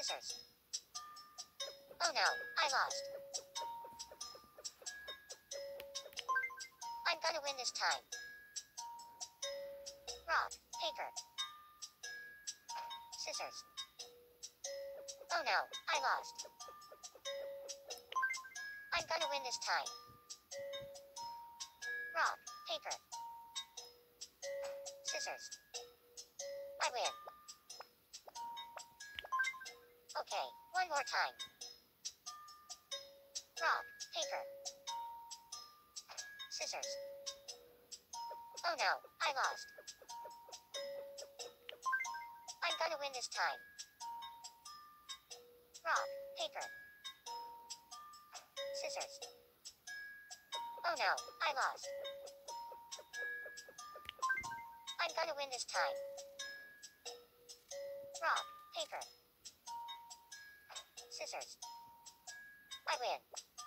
Scissors. Oh no, I lost. I'm gonna win this time. Rock, paper, scissors. Oh no, I lost. I'm gonna win this time. Rock, paper, scissors. I win. Okay, one more time. Rock, paper, scissors. Oh no, I lost. I'm gonna win this time. Rock, paper, scissors. Oh no, I lost. I'm gonna win this time. Rock, paper, scissors. I win.